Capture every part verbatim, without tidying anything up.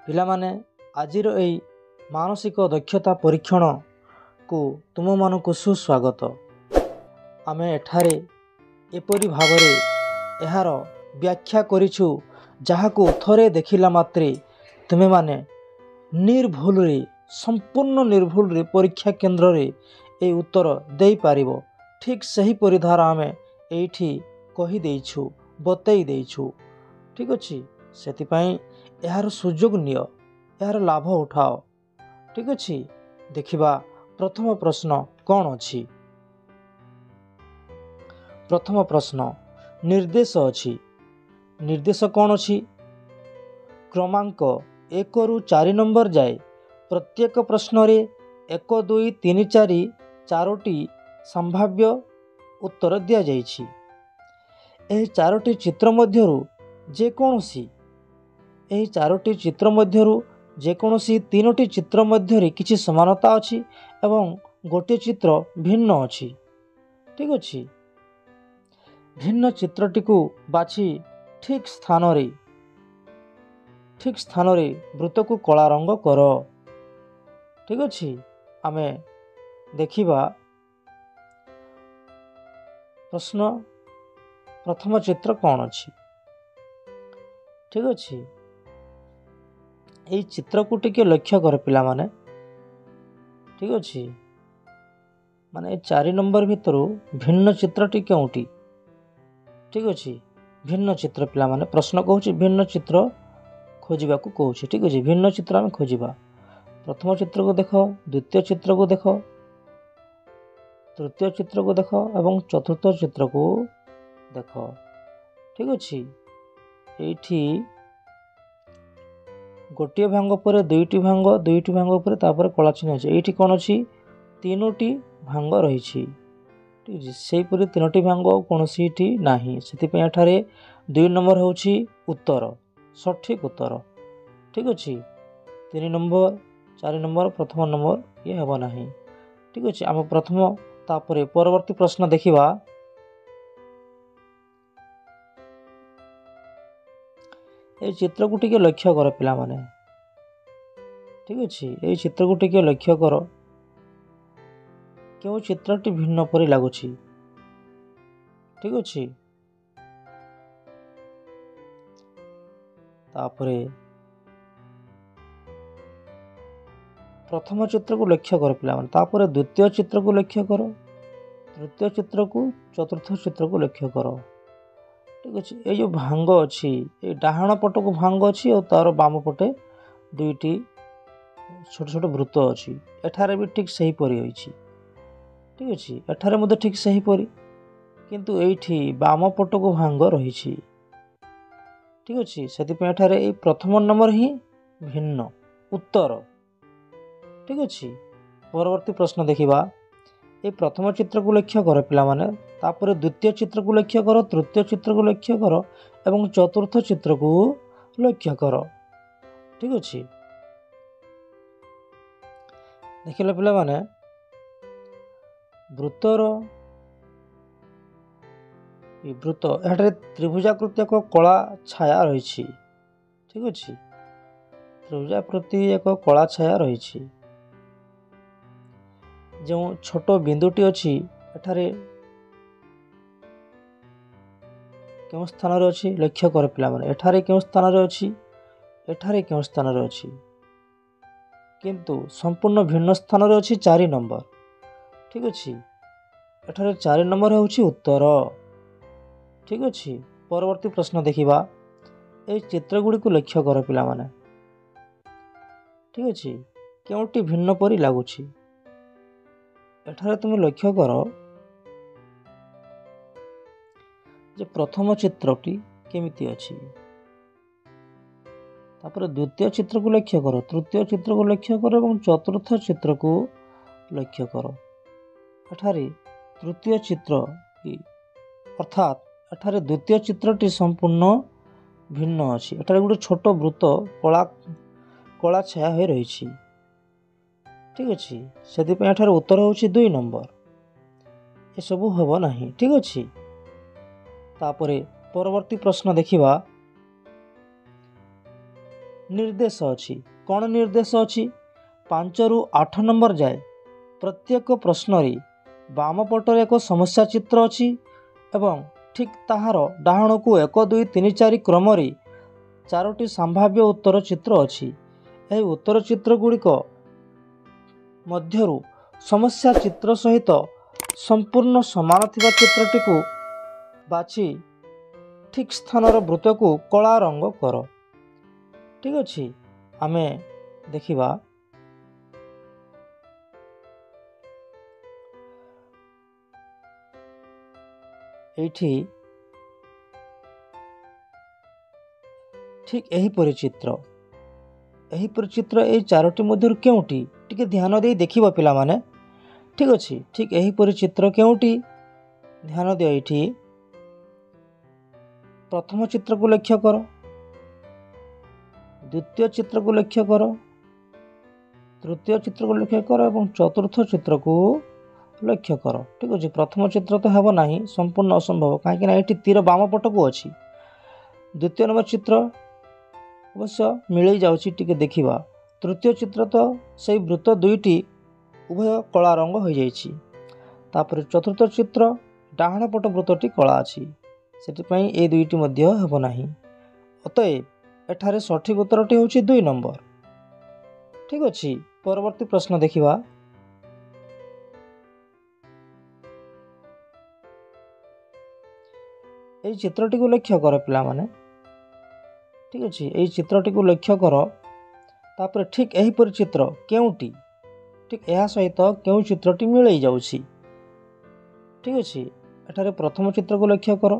ପିଲାମାନେ ଆଜିର ଏହି ମାନସିକ ଦକ୍ଷତା ପରୀକ୍ଷଣକୁ ତୁମମାନଙ୍କୁ ସୁସ୍ୱାଗତ। ଆମେ ଏଠାରେ ଏପରି ଭାବରେ ଏହାର ବ୍ୟାଖ୍ୟା କରିଛୁ ଯାହାକୁ ଥରେ ଦେଖିଲା ମାତ୍ରେ ତୁମେମାନେ ନିର୍ଭୁଲରେ ସମ୍ପୂର୍ଣ୍ଣ ନିର୍ଭୁଲରେ ପରୀକ୍ଷା କେନ୍ଦ୍ରରେ ଏହି ଉତ୍ତର ଦେଇପାରିବ। ଠିକ୍ ସେହିପରି ଧାରା ଆମେ ଏଇଠି କହିଦେଇଛୁ, ବତେଇ ଦେଇଛୁ। ଠିକ୍ ଅଛି, ସେଥିପାଇଁ ଏହାର ସୁଯୋଗ ନିଅ, ଏହାର ଲାଭ ଉଠାଅ। ଠିକ୍ ଅଛି, ଦେଖିବା ପ୍ରଥମ ପ୍ରଶ୍ନ କ'ଣ ଅଛି। ପ୍ରଥମ ପ୍ରଶ୍ନ, ନିର୍ଦ୍ଦେଶ ଅଛି। ନିର୍ଦ୍ଦେଶ କ'ଣ ଅଛି? କ୍ରମାଙ୍କ ଏକରୁ ଚାରି ନମ୍ବର ଯାଏ ପ୍ରତ୍ୟେକ ପ୍ରଶ୍ନରେ ଏକ ଦୁଇ ତିନି ଚାରି ଚାରୋଟି ସମ୍ଭାବ୍ୟ ଉତ୍ତର ଦିଆଯାଇଛି। ଏହି ଚାରୋଟି ଚିତ୍ର ମଧ୍ୟରୁ ଯେକୌଣସି ଏହି ଚାରୋଟି ଚିତ୍ର ମଧ୍ୟରୁ ଯେକୌଣସି ତିନୋଟି ଚିତ୍ର ମଧ୍ୟରେ କିଛି ସମାନତା ଅଛି ଏବଂ ଗୋଟିଏ ଚିତ୍ର ଭିନ୍ନ ଅଛି। ଠିକ୍ ଅଛି, ଭିନ୍ନ ଚିତ୍ରଟିକୁ ବାଛି ଠିକ୍ ସ୍ଥାନରେ ଠିକ୍ ସ୍ଥାନରେ ବୃତ୍ତକୁ କଳା ରଙ୍ଗ କର। ଠିକ୍ ଅଛି, ଆମେ ଦେଖିବା ପ୍ରଶ୍ନ ପ୍ରଥମ ଚିତ୍ର କ'ଣ ଅଛି। ଠିକ୍ ଅଛି, ଏହି ଚିତ୍ରକୁ ଟିକେ ଲକ୍ଷ୍ୟ କର ପିଲାମାନେ। ଠିକ୍ ଅଛି, ମାନେ ଏ ଚାରି ନମ୍ବର ଭିତରୁ ଭିନ୍ନ ଚିତ୍ରଟି କେଉଁଟି? ଠିକ୍ ଅଛି, ଭିନ୍ନ ଚିତ୍ର ପିଲାମାନେ ପ୍ରଶ୍ନ କହୁଛି ଭିନ୍ନ ଚିତ୍ର ଖୋଜିବାକୁ କହୁଛି। ଠିକ୍ ଅଛି, ଭିନ୍ନ ଚିତ୍ର ଆମେ ଖୋଜିବା। ପ୍ରଥମ ଚିତ୍ରକୁ ଦେଖ, ଦ୍ୱିତୀୟ ଚିତ୍ରକୁ ଦେଖ, ତୃତୀୟ ଚିତ୍ରକୁ ଦେଖ ଏବଂ ଚତୁର୍ଥ ଚିତ୍ରକୁ ଦେଖ। ଠିକ୍ ଅଛି, ଏଇଠି ଗୋଟିଏ ଭାଙ୍ଗ ପରେ ଦୁଇଟି ଭାଙ୍ଗ, ଦୁଇଟି ଭାଙ୍ଗ ପରେ ତାପରେ କଳା ଚିହ୍ନ ଅଛି। ଏଇଠି କ'ଣ ଅଛି? ତିନୋଟି ଭାଙ୍ଗ ରହିଛି। ଠିକ୍ ଅଛି, ସେହିପରି ତିନୋଟି ଭାଙ୍ଗ କୌଣସିଟି ନାହିଁ। ସେଥିପାଇଁ ଏଠାରେ ଦୁଇ ନମ୍ବର ହେଉଛି ଉତ୍ତର, ସଠିକ୍ ଉତ୍ତର। ଠିକ୍ ଅଛି, ତିନି ନମ୍ବର, ଚାରି ନମ୍ବର, ପ୍ରଥମ ନମ୍ବର ଇଏ ହେବ ନାହିଁ। ଠିକ୍ ଅଛି, ଆମେ ପ୍ରଥମ ତାପରେ ପରବର୍ତ୍ତୀ ପ୍ରଶ୍ନ ଦେଖିବା। এই ଚିତ୍ରକୁ ଟିକେ ଲକ୍ଷ୍ୟ କର ପିଲାମାନେ। ଠିକ୍ ଅଛି, এই ଚିତ୍ରକୁ ଟିକେ ଲକ୍ଷ୍ୟ କର। କେଉଁ ଚିତ୍ରଟି ଭିନ୍ନ ପରି ଲାଗୁଛି? ଠିକ୍ ଅଛି, ତାପରେ ପ୍ରଥମ ଚିତ୍ରକୁ ଲକ୍ଷ୍ୟ କର ପିଲାମାନେ, ତାପରେ ଦ୍ୱିତୀୟ ଚିତ୍ରକୁ ଲକ୍ଷ୍ୟ କର, ତୃତୀୟ ଚିତ୍ରକୁ, ଚତୁର୍ଥ ଚିତ୍ରକୁ ଲକ୍ଷ୍ୟ କର। ଠିକ୍ ଅଛି, ଏଇ ଯେଉଁ ଭାଙ୍ଗ ଅଛି, ଏଇ ଡାହାଣ ପଟକୁ ଭାଙ୍ଗ ଅଛି ଆଉ ତାର ବାମ ପଟେ ଦୁଇଟି ଛୋଟ ଛୋଟ ବୃତ୍ତ ଅଛି। ଏଠାରେ ବି ଠିକ୍ ସେହିପରି ହୋଇଛି। ଠିକ୍ ଅଛି, ଏଠାରେ ମଧ୍ୟ ଠିକ୍ ସେହିପରି, କିନ୍ତୁ ଏଇଠି ବାମ ପଟକୁ ଭାଙ୍ଗ ରହିଛି। ଠିକ୍ ଅଛି, ସେଥିପାଇଁ ଏଠାରେ ଏଇ ପ୍ରଥମ ନମ୍ବର ହିଁ ଭିନ୍ନ ଉତ୍ତର। ଠିକ୍ ଅଛି, ପରବର୍ତ୍ତୀ ପ୍ରଶ୍ନ ଦେଖିବା। এই ପ୍ରଥମ ଚିତ୍ରକୁ ଲକ୍ଷ୍ୟ କର ପିଲାମାନେ, ତାପରେ ଦ୍ୱିତୀୟ ଚିତ୍ରକୁ ଲକ୍ଷ୍ୟ କର, ତୃତୀୟ ଚିତ୍ରକୁ ଲକ୍ଷ୍ୟ କର ଏବଂ ଚତୁର୍ଥ ଚିତ୍ରକୁ ଲକ୍ଷ୍ୟ କର। ଠିକ୍ ଅଛି, ଦେଖିଲେ ପିଲାମାନେ ବୃତ୍ତର ବୃତ୍ତ ଏଠାରେ ତ୍ରିଭୁଜାକୃତି ଏକ କଳା ଛାୟା ରହିଛି। ଠିକ୍ ଅଛି, ତ୍ରିଭୁଜାକୃତି ଏକ କଳା ଛାୟା ରହିଛି। ଯେଉଁ ଛୋଟ ବିନ୍ଦୁଟି ଅଛି ଏଠାରେ କେଉଁ ସ୍ଥାନରେ ଅଛି? ଲକ୍ଷ୍ୟ କର ପିଲାମାନେ, ଏଠାରେ କେଉଁ ସ୍ଥାନରେ ଅଛି? ଏଠାରେ କେଉଁ ସ୍ଥାନରେ ଅଛି? କିନ୍ତୁ ସମ୍ପୂର୍ଣ୍ଣ ଭିନ୍ନ ସ୍ଥାନରେ ଅଛି, ଚାରି ନମ୍ବର। ଠିକ୍ ଅଛି, ଏଠାରେ ଚାରି ନମ୍ବର ହେଉଛି ଉତ୍ତର। ଠିକ୍ ଅଛି, ପରବର୍ତ୍ତୀ ପ୍ରଶ୍ନ ଦେଖିବା। এই ଚିତ୍ରଗୁଡ଼ିକୁ ଲକ୍ଷ୍ୟ କର ପିଲାମାନେ। ଠିକ୍ ଅଛି, କେଉଁଟି ଭିନ୍ନ ପରି ଲାଗୁଛି? ଏଠାରେ ତୁମେ ଲକ୍ଷ୍ୟ କର ଯେ ପ୍ରଥମ ଚିତ୍ରଟି କେମିତି ଅଛି, ତାପରେ ଦ୍ୱିତୀୟ ଚିତ୍ରକୁ ଲକ୍ଷ୍ୟ କର, ତୃତୀୟ ଚିତ୍ରକୁ ଲକ୍ଷ୍ୟ କର ଏବଂ ଚତୁର୍ଥ ଚିତ୍ରକୁ ଲକ୍ଷ୍ୟ କର। ଏଠାରେ ତୃତୀୟ ଚିତ୍ର ଅର୍ଥାତ୍ ଏଠାରେ ଦ୍ୱିତୀୟ ଚିତ୍ରଟି ସମ୍ପୂର୍ଣ୍ଣ ଭିନ୍ନ ଅଛି। ଏଠାରେ ଗୋଟେ ଛୋଟ ବୃତ୍ତ କଳା କଳା ଛାୟା ହୋଇ ରହିଛି। ଠିକ୍ ଅଛି, ସେଥିପାଇଁ ଏଠାରେ ଉତ୍ତର ହେଉଛି ଦୁଇ ନମ୍ବର। ଏସବୁ ହେବ ନାହିଁ। ଠିକ୍ ଅଛି, ତାପରେ ପରବର୍ତ୍ତୀ ପ୍ରଶ୍ନ ଦେଖିବା। निर्देश अछि कौन निर्देश अछि पांच रु आठ नंबर जाए प्रत्येक प्रश्न रे बाम पटर एक समस्या चित्र अछि एवं ठीक ताहार डाहाण को एक दुई तीन चार क्रम रे चारोटी संभाव्य उत्तर चित्र अछि एही उत्तर चित्र गुड़िक मध्यरु समस्या चित्र सहित संपूर्ण समान थिबा चित्रटी को बाछि ठीक स्थानर वृत्त को कला रंग कर। ठीक अछि आमे देखिबा एठी ठीक एही परिचित्र एही परिचित्र ए चारोटी मध्यरु केउटी टिके ध्यान दे देखिबा पिला माने। ठीक अछि ठीक एही परिचित्र केउटी ध्यान दियो एठी प्रथम चित्र को लक्ष्य कर द्वितीय चित्र को लक्ष्य कर तृतीय चित्र को लक्ष्य कर और चतुर्थ चित्र को लक्ष्य कर। ठीक अछि प्रथम चित्र तो हेबो नाही संपूर्ण असंभव काहे कि एठी तीर बाम पट को अछि। द्वितीय नंबर चित्र अवश्य मिलै जाउछि टिके देखिबा तृतीय चित्र तो सेही वृत्त दुईटी उभय कला रंग हो जाइछि तापर चतुर्थ चित्र डाहाण पट वृत्तटी कला अछि सेति पई ए दुईटी मध्य हेबो नाही अतएव एठारे सठिक उत्तरटी होछि दुई नंबर। ठीक अछि परवर्ती प्रश्न देखिबा ए चित्रटी को लक्ष्य कर पिला माने। ठीक अछि ए चित्रटी को लक्ष्य कर तापर ठीक एही पर चित्र केउटी ठीक एहा सहित केउ चित्रटी मिलै जाउछि। ठीक अछि एठारे प्रथम चित्र को लक्ष्य कर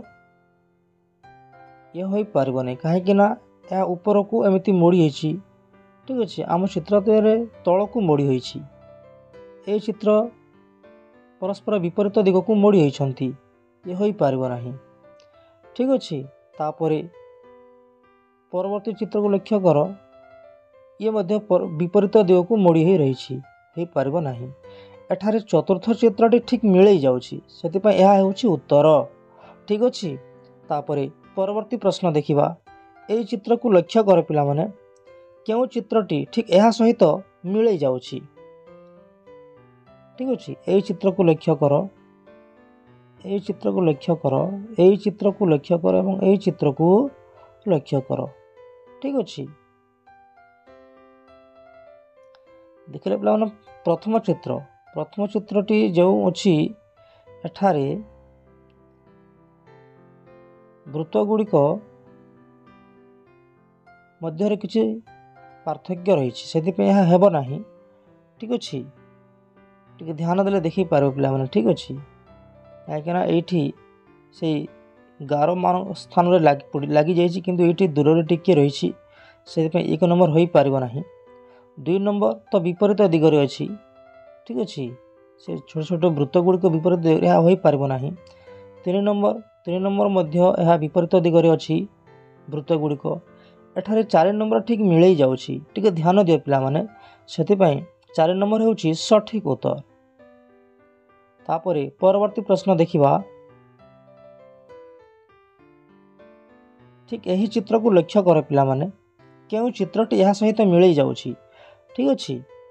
ये होई पारिबो नै काहे कि ना या ऊपर को एमिति मोड़ी होइछि। ठीक अछि आम चित्र रे तळ को मोड़ी होइछि ए चित्र परस्पर विपरीत दिग को मोड़ी होइछंती ये होई पारिबो नाही। ठीक अछि तापरे परवर्ती चित्र को लक्ष्य कर ये मध्य विपरीत दिग को मोड़ी होई रहिछि हे पारिबो नाही। एठारे चतुर्थ चित्रटी ठीक मिलै जाउछि सेति पई एहा हेउछि उत्तर। ठीक अछि तापरे परवर्ती प्रश्न देखिबा एई चित्र को लक्ष्य कर पिला माने केउ चित्रटी ठीक एहा सहित मिलै जाउछि। ठीक अछि एई चित्र को लक्ष्य कर एई चित्र को लक्ष्य कर एई चित्र को लक्ष्य कर एवं एई चित्र को लक्ष्य कर। ठीक अछि देखिले पिला माने प्रथम चित्र प्रथम चित्रटी जो अछि एठारे वृत्त गुड़िक मध्य किसी पार्थक्य रही से हेब ना। ठीक अच्छे टे ध्यान देले देखी पार पिला माने। ठीक अच्छे कहीं से गार मान स्थान में लगी लगी जाइए किंतु ये दूर टिके रही से एक नंबर हो पार ना। दुई नंबर तो विपरीत दिगरे अच्छी। ठीक अच्छे से छोट छोट वृत्त गुड़िक विपरीत यह हो पार ना। तीन नंबर तीन नंबर मध्य यह विपरीत दिगरे अच्छी वृत्त गुड़िक एठारे चार नंबर ठीक मिलै जाउछि। टिके ध्यान दियो पिला माने सेति पई चार नंबर होउछि सठिक उत्तर। तापरे परवर्ती प्रश्न देखिबा ठीक यही चित्र को लक्ष्य कर पिला माने केउ चित्रटी यह सहित मिलै जाउछि। ठीक अछि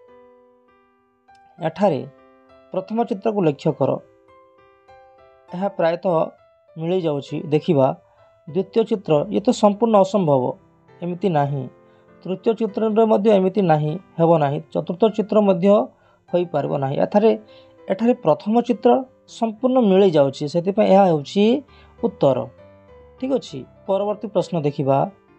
एठारे प्रथम चित्र को लक्ष्य कर यह प्रायतः मिलै जाउछि। देखिबा द्वितीय चित्र ये तो संपूर्ण असंभव एमिति नाही। तृतीय चित्र रे मध्य एमिति नाही हेबो नाही। चतुर्थ चित्र मध्य होई पारबो नाही। एठारे एठारे प्रथम चित्र संपूर्ण मिलै जाउछि सेति पई यह होउछि उत्तर। ठीक अछि परवर्ती प्रश्न देखिबा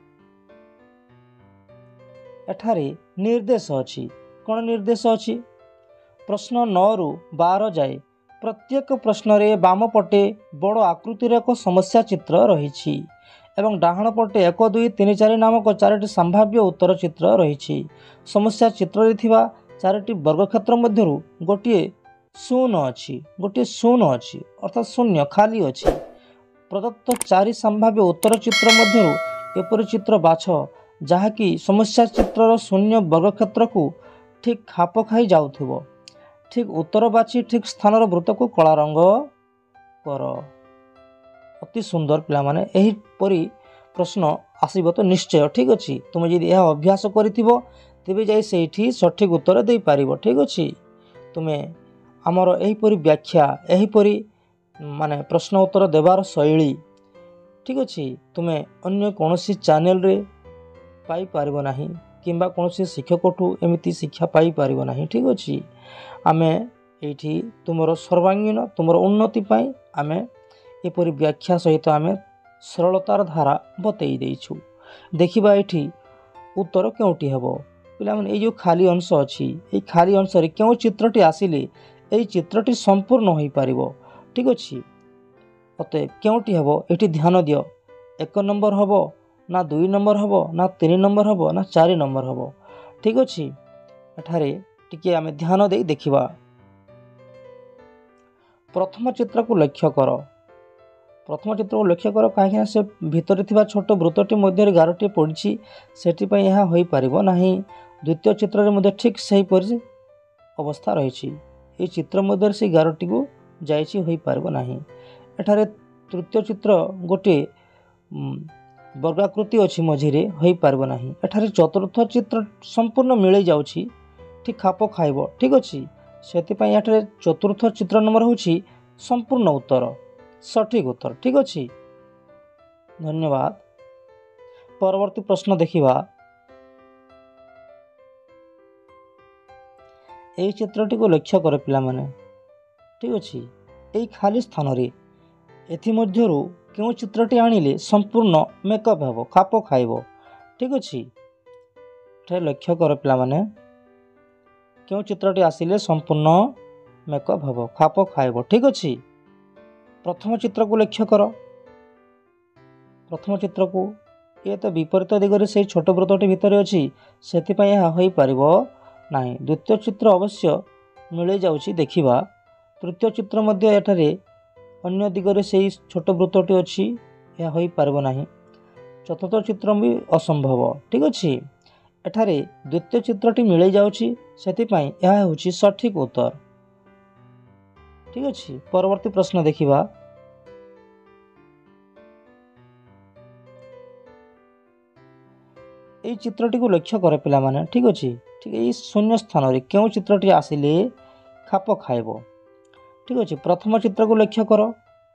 एठारे निर्देश अछि। कोन निर्देश अछि प्रश्न नौ रु बारह जाए प्रत्येक प्रश्न रे बाम पटे बड़ आकृतिर एक समस्या चित्र रहिछि एवं डाहाण पटे एक दुई तीन चार नामक चारोटी संभाव्य उत्तर चित्र रहिछि। समस्या चित्र रे थिबा चारोटी वर्गक्षेत्र मध्यरु गोटिए शून्य अछि गोटिए शून्य अछि अर्थात शून्य खाली अछि। प्रदत्त चारि संभाव्य उत्तर चित्र मध्यरु एपरि चित्र बाछ जहाँकि समस्या चित्रर शून्य वर्गक्षेत्र को ठीक खाप खाई जाउथिबो। ठीक उत्तर बाछी ठीक स्थानर वृत्त को कला रंग कर। अति सुंदर पिला माने एही परी प्रश्न आसब तो निश्चय ठीक अच्छे तुम जब यह अभ्यास कर तेरे जाई से सठिक उत्तर दे पार ठीक अच्छे तुम्हें आमर यहीपरी व्याख्या यहीपरी माने प्रश्न उत्तर देवार शैली ठीक अच्छे तुम्हें अन्य कौन चैनल रे पाई पारिबो नाही किंबा कौन शिक्षक एमती शिक्षा पाई पारिबो नाही ठीक अच्छे आमे एठी तुमर सर्वांगीन तुमर उन्नति पाई आमे एपरी व्याख्या सहित आमे सरलतार धारा बतई देइछु देखिबा एठी उत्तर केउटी हेबो पिला माने ए जो खाली अंश अछि ए खाली अंश रे केउ चित्रटी आसिले ए चित्रटी संपूर्ण होई पारिबो ठीक अच्छे अतएव केउटी हेबो एठी ध्यान दियो एक नंबर हेबो ना दुई नंबर हेबो ना तीन नंबर हेबो ना चार नंबर हेबो ठीक अच्छे एठारे टिके आमे ध्यान दे देखिबा प्रथम चित्र को लक्ष्य कर प्रथम चित्र को लक्ष्य कर कहीं से भितर थिबा छोट वृत्तटी मध्य गारटी पड़ी से यह हो पारिबो नाही द्वितीय चित्र रे मध्य ठीक सही परि अवस्था रही ये चित्र मध्य से गारटी को जाइछि होई पारिबो नाही एठारे तृतीय चित्र गोटे वर्गाकृति अच्छी मझिरे हो पारिबो नाही एठारे चतुर्थ चित्र संपूर्ण मिल जाउछि ठीक खाप खाइबो ठीक अच्छे से एठारे चतुर्थ चित्र नंबर होछि संपूर्ण उत्तर सठिक उत्तर ठीक अच्छे धन्यवाद। परवर्ती प्रश्न देखिबा एई चित्रटी को लक्ष्य कर पिला माने ठीक अच्छे एई खाली स्थान रे एथि मध्यरु क्यों चित्रटी आनिले संपूर्ण मेकअप हेबो खाप खाइबो ठीक अच्छे एठारे लक्ष्य कर पिला माने क्यों चित्रटी आसिले संपूर्ण मेकअप हेबो खाप खाइबो ठीक अच्छे प्रथम चित्र को लक्ष्य कर प्रथम चित्र को ये तो विपरीत दिगरे से छोट वृत्तटी भितर अच्छी से हो पारिबो नाही द्वितीय चित्र अवश्य मिल जाउछि देखिबा तृतीय चित्र मध्य एठारे अन्य दिगरे से छोट वृत्तटी अच्छी यह हो पारिबो नाही चतुर्थ चित्र भी असंभव ठीक अच्छे एठारे द्वितीय चित्रटी मिल जाउछि सेतिपई यह होछि सठिक उत्तर ठीक अच्छे। परवर्ती प्रश्न देखिबा एई चित्रटी को लक्ष्य कर पिला माने ठीक अच्छे ठीक है शून्य स्थान रे क्यों चित्रटी आसिले खाप खाइबो ठीक अच्छे प्रथम चित्र को लक्ष्य कर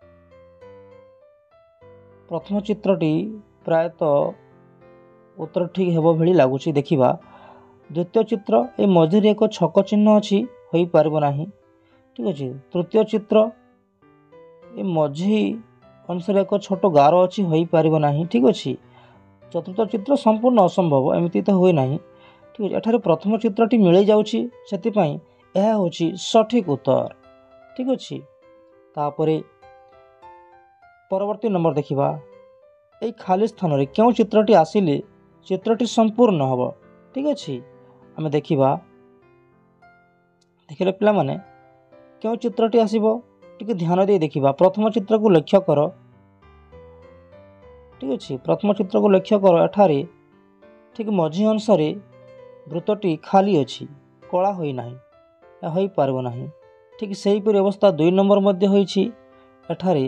प्रथम चित्रटी प्रायतः उत्तर ठीक हेबो भली लागुछि देखिबा द्वितीय चित्र ए मझिरे एक छक चिन्ह अछि होई पारिबो नाही ठीक अच्छे तृतीय चित्र ए मझी अनुसार एक छोट गार अच्छी हो पारिबो नाही ठीक अच्छे चतुर्थ चित्र संपूर्ण असंभव एमती तो हुए नाही ठीक अच्छे एठारे प्रथम चित्रटी मिल जाउछि सेतिपई यह होछि सठिक उत्तर ठीक अच्छे। तापरे परवर्ती नंबर देखिबा एई खाली स्थान रे क्यों चित्रटी आसिले चित्रटी संपूर्ण हबो ठीक अच्छे आमे देखिबा देखिले पिला माने क्यों चित्रटी आसिबो टिके ध्यान दे देखिबा प्रथम चित्र को लक्ष्य कर ठीक अच्छे प्रथम चित्र को लक्ष्य कर एठारे ठीक मझी अंश रे वृत्तटी खाली अच्छी कला होई नाही होई पारिबो नाही ठीक सही परि अवस्था दुई नंबर मध्य होईछि एठारे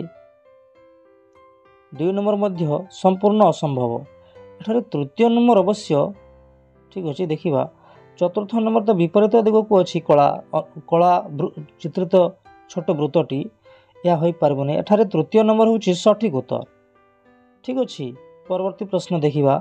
दुई नंबर मध्य संपूर्ण असंभव एठारे तृतीय नंबर अवश्य ठीक अच्छे देखिबा चतुर्थ नंबर तो विपरीत दिग को अच्छी कला कला चित्रित छोट वृत्तटी यह हो पारिबो नै एठारे तृतीय नंबर होछि सठिक उत्तर ठीक अच्छे। परवर्ती प्रश्न देखिबा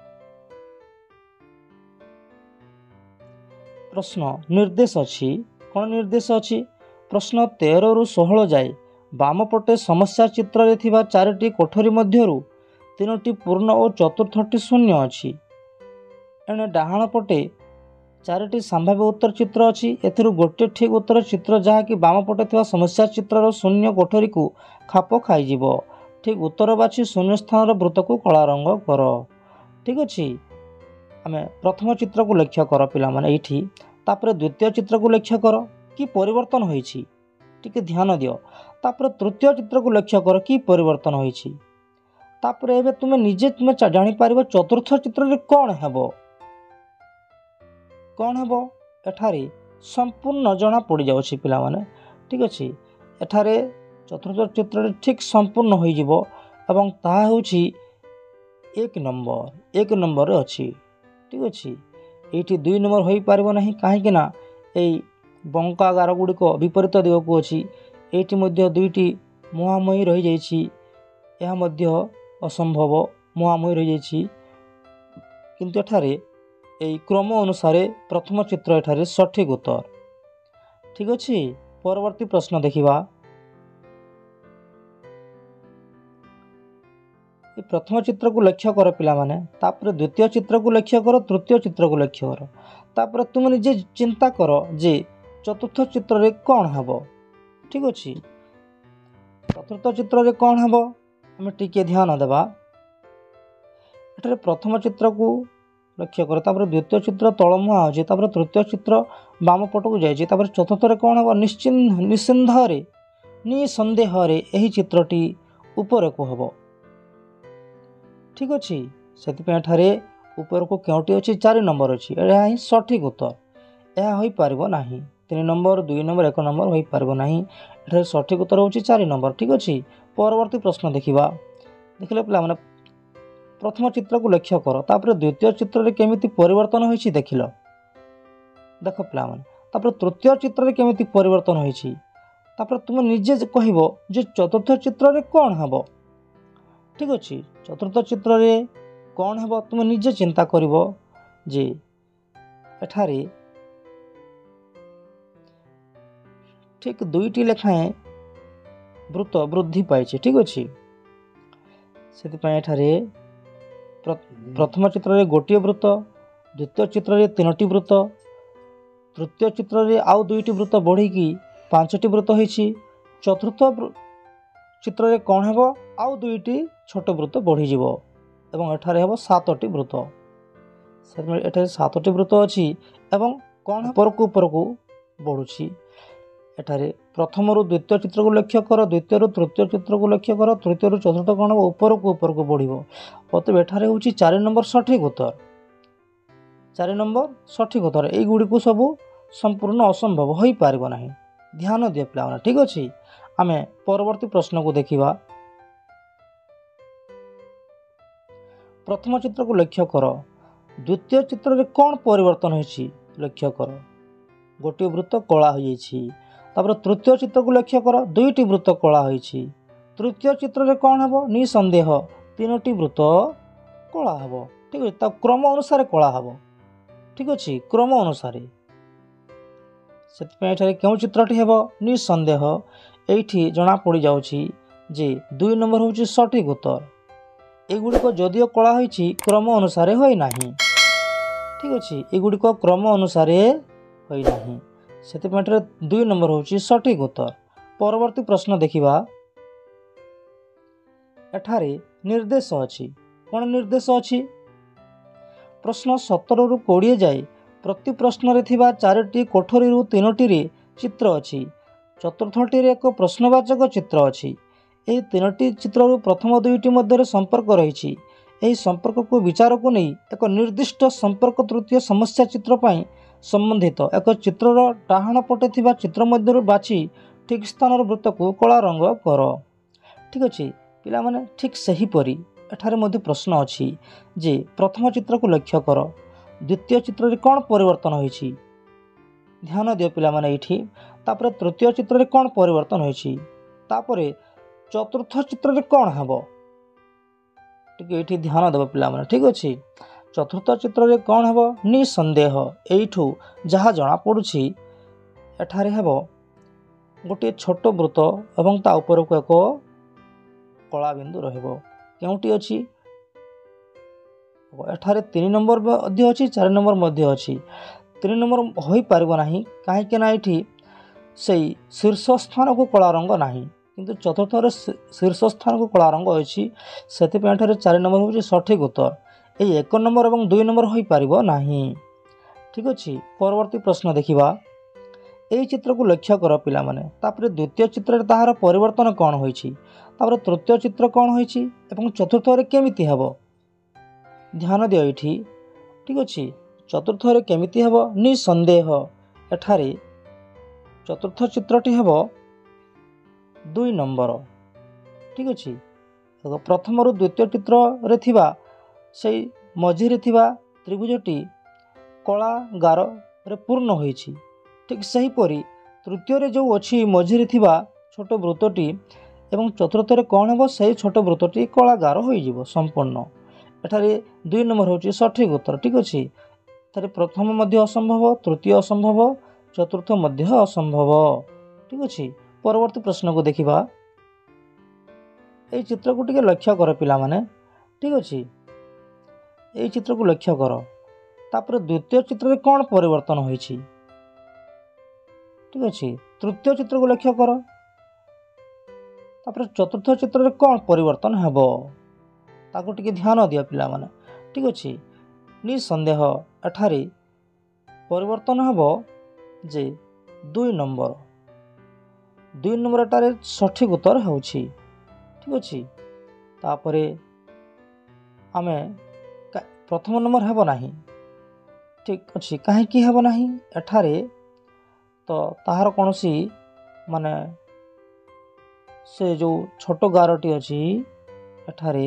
प्रश्न निर्देश अच्छी कौन निर्देश अच्छी प्रश्न तेरह रु सोलह जाए बाम पटे समस्या चित्र रे थिबा चारिटी कोठरी मध्यरु तीनोटी पूर्ण और चतुर्थटी शून्य अच्छी एने डाहाण पटे चारिटी संभाव्य उत्तर चित्र अच्छी एथिरु गोटे ठीक उत्तर चित्र जहाँकि बाम पटे थिबा समस्या चित्र शून्य कोठरी को खाप खाइजिबो ठीक उत्तर बाछी शून्य स्थान वृत्त को कला रंग कर ठीक अच्छे आमे प्रथम चित्र को लक्ष्य कर पिला माने एठी तापर द्वितीय चित्र को लक्ष्य कर कि परिवर्तन होईछि टिके ध्यान दियो तापर तृतीय चित्र को लक्ष्य कर कि परिवर्तन होईछि तापर एबे तुमे निजे तुमे जानि पारिबो चतुर्थ चित्र रे कोन हेबो कोन हेबो एठारे संपूर्ण जना पड़ जाउछि पिला माने ठीक अच्छे एठारे चतुर्थ चित्र रे ठीक संपूर्ण होई जिवो एवं ताहा होछि एक नंबर एक नंबर अच्छी ठीक अच्छे ये दुई नंबर हो पार ना कहीं यही बंका गार गुड़िक विपरीत दिग को अच्छी ये दुईटी मुहांमुही रही जाइए असंभव मुहांमुही रही जाइए किंतु एठारे यही क्रम अनुसार प्रथम चित्र एठारे सठिक उत्तर ठीक अच्छे। परवर्ती प्रश्न देखिबा प्रथम चित्र को लक्ष्य कर पिला माने तापर द्वितीय चित्र को लक्ष्य कर तृतीय चित्र को लक्ष्य कर तापर तुम निजे चिंता कर जे चतुर्थ चित्र रे कौन हबो ठीक अच्छे। चतुर्थ चित्र रे कौन हबो हमें टिके ध्यान देबा एठारे प्रथम चित्र को लक्ष्य कर तापर द्वितीय चित्र तलमुहा होचे तापर तृतीय चित्र बाम पट को जाइए तापर चतुर्थ रे कौन हबो निश्चिन्त निसंदेह रे निसंदेह रे एही चित्रटी ऊपर को हबो ठीक अच्छे। से ऊपर को क्योंटी अच्छी चार नंबर अच्छी यह ही सठिक उत्तर यह हो पार ना तीन नंबर दुई नंबर एक नंबर हो पार ना ये सठिक उत्तर हूँ चार नंबर ठीक अच्छे। परवर्ती प्रश्न देखा देखिले पे मैंने प्रथम चित्र को लक्ष्य कर तापर द्वितीय चित्र रे केमिति परिवर्तन होइछि देखिल देख पे मैंने तृतीय चित्र रे केमिति परिवर्तन होइछि तापर तुम निजे कहबो जे चतुर्थ चित्र रे कौन हबो ठीक अच्छे। चतुर्थ चित्र रे कौन है तुम निजे चिंता करिवो जे एठारे ठीक दुईटी लेखाएं वृत्त वृद्धि पाइछे ठीक अच्छे से एठारे प्रथम चित्र रे गोटे वृत्त द्वितीय चित्र रे तीनोटी वृत्त तृतीय चित्र रे आउ दुईटी वृत्त बढ़ी पांचटी वृत्त होइछि चतुर्थ चित्र रे कौन है आउ दुईटी छोट वृत्त बढ़ीज एवं एठारे हेबो सातटी वृत्त एठारे सातटी वृत्त अच्छी एवं कौन ऊपर को ऊपर को बढ़ुछि एठारे प्रथम रु द्वितीय चित्र को लक्ष्य कर द्वितीय रु तृतीय चित्र को लक्ष्य कर तृतीय रु चतुर्थ कौन हम ऊपर को ऊपर को बढ़िबो अतएव एठारे होछि चार नंबर सठिक उत्तर चार नंबर सठिक उत्तर एई गुडी को सब संपूर्ण असंभव होई पारिबो नाही ध्यान दिया पिला ठीक अछि। आमे परवर्ती प्रश्न को देखिबा प्रथम चित्र को लक्ष्य कर द्वितीय चित्र रे कौन परिवर्तन होइछि लक्ष्य कर गोटे वृत्त कला हो जाइछि तापर तृतीय चित्र को लक्ष्य कर दुईटी वृत्त कला होइछि तृतीय चित्र रे कौन हबो निसंदेह तीनोटी वृत्त कला हबो ठीक अछि ता क्रम अनुसार कला हबो ठीक अछि क्रम अनुसार सेतपे एठारे केउ चित्रटी हेबो निसंदेह एठी जना पड़ी जाउछि जे दुई नंबर होउछि सठिक उत्तर एगुड़िक जदिओ कला होइछि क्रम अनुसार होई नाही ठीक अछि एगुड़िक क्रम अनुसार होई नाही सेतपे दुई नंबर होउछि सठिक उत्तर। परवर्ती प्रश्न देखिबा एठारे निर्देश अछि कोन निर्देश अछि प्रश्न सतर रु बीस जाए प्रति प्रश्न रे थिबा चारोटी कोठरी रु तीनोटी रे चित्र अछि चतुर्थटी रे एक प्रश्नवाचक चित्र अछि यह तीनोटी चित्र प्रथम दुईटी मध्य संपर्क रही यही संपर्क को विचार को नहीं एक निर्दिष्ट संपर्क तृतीय समस्या चित्र पर संबंधित एक चित्रर डाहाण पटे थिबा चित्र मध्य बाछि ठीक स्थान वृत्त को कला रंग कर ठीक अच्छे पिला माने ठीक सही परी एठारे मध्य प्रश्न अछि जे प्रथम चित्र को लक्ष्य कर द्वितीय चित्र रे कौन परिवर्तन होइछि ध्यान दियो पिला माने एठी तापर तृतीय चित्र रे कौन परिवर्तन होइछि तापर चतुर्थ चित्र रे कौन हबो ठीक एठी ध्यान देबो पिला माने ठीक अछि चतुर्थ चित्र रे कौन हबो निसंदेह एठू जहा जना पडुछि एठारे हबो गोटे छोट वृत्त एवं ता ऊपर को एक कला बिंदु रहबो केउटी अछि एठारे तीन नंबर मध्य अछि चार नंबर मध्य अछि तीन नंबर होई पारिबो नाही काहे के ना एठी सेई शीर्ष स्थान को कला रंग नाही किंतु चतुर्थ रे शीर्ष स्थान को कला रंग अछि सेति पे एठारे चार नंबर होछि सठिक उत्तर ए एक नंबर एवं दुई नंबर होई पारिबो नाही ठीक अछि। परवर्ती प्रश्न देखिबा एई चित्र को लक्ष्य कर पिला माने तापर द्वितीय चित्र रे ताहार परिवर्तन कोन होइछि तापर तृतीय चित्र कोन होइछि एवं चतुर्थ रे केमिति हेबो ध्यान दियो एठी ठीक अछि चतुर्थ रे केमिति हेबो निसंदेह एठारे चतुर्थ चित्रटी हेबो दुई नंबर ठीक अछि प्रथम रु द्वितीय चित्र रे थिबा ସେଇ ମଝିରେ ଥିବା ତ୍ରିଭୁଜଟି କଳା ଗାରରେ ପୂର୍ଣ୍ଣ ହୋଇଛି। ଠିକ୍ ସେହିପରି ତୃତୀୟରେ ଯେଉଁ ଅଛି ମଝିରେ ଥିବା ଛୋଟ ବୃତ୍ତଟି ଏବଂ ଚତୁର୍ଥରେ କ'ଣ ହେବ, ସେହି ଛୋଟ ବୃତ୍ତଟି କଳା ଗାର ହୋଇଯିବ ସମ୍ପୂର୍ଣ୍ଣ। ଏଠାରେ ଦୁଇ ନମ୍ବର ହେଉଛି ସଠିକ୍ ଉତ୍ତର। ଠିକ୍ ଅଛି, ଏଠାରେ ପ୍ରଥମ ମଧ୍ୟ ଅସମ୍ଭବ, ତୃତୀୟ ଅସମ୍ଭବ, ଚତୁର୍ଥ ମଧ୍ୟ ଅସମ୍ଭବ। ଠିକ୍ ଅଛି, ପରବର୍ତ୍ତୀ ପ୍ରଶ୍ନକୁ ଦେଖିବା। এই ଚିତ୍ରକୁ ଟିକେ ଲକ୍ଷ୍ୟ କର ପିଲାମାନେ। ଠିକ୍ ଅଛି, এই ଚିତ୍ରକୁ ଲକ୍ଷ୍ୟ କର। ତାପରେ ଦ୍ୱିତୀୟ ଚିତ୍ରରେ କ'ଣ ପରିବର୍ତ୍ତନ ହୋଇଛି? ଠିକ୍ ଅଛି, ତୃତୀୟ ଚିତ୍ରକୁ ଲକ୍ଷ୍ୟ କର। ତାପରେ ଚତୁର୍ଥ ଚିତ୍ରରେ କ'ଣ ପରିବର୍ତ୍ତନ ହେବ ତାକୁ ଟିକେ ଧ୍ୟାନ ଦିଅ ପିଲାମାନେ। ଠିକ୍ ଅଛି, ନିଃସନ୍ଦେହ ଏଠାରେ ପରିବର୍ତ୍ତନ ହେବ ଯେ ଦୁଇ ନମ୍ବର ଦୁଇ ନମ୍ବର ଏଠାରେ ସଠିକ୍ ଉତ୍ତର ହେଉଛି। ଠିକ୍ ଅଛି, ତାପରେ ଆମେ ପ୍ରଥମ ନମ୍ବର ହେବ ନାହିଁ। ଠିକ୍ ଅଛି, କାହିଁକି ହେବ ନାହିଁ? ଏଠାରେ ତ ତାହାର କୌଣସି ମାନେ ସେ ଯେଉଁ ଛୋଟ ଗାରଟି ଅଛି ଏଠାରେ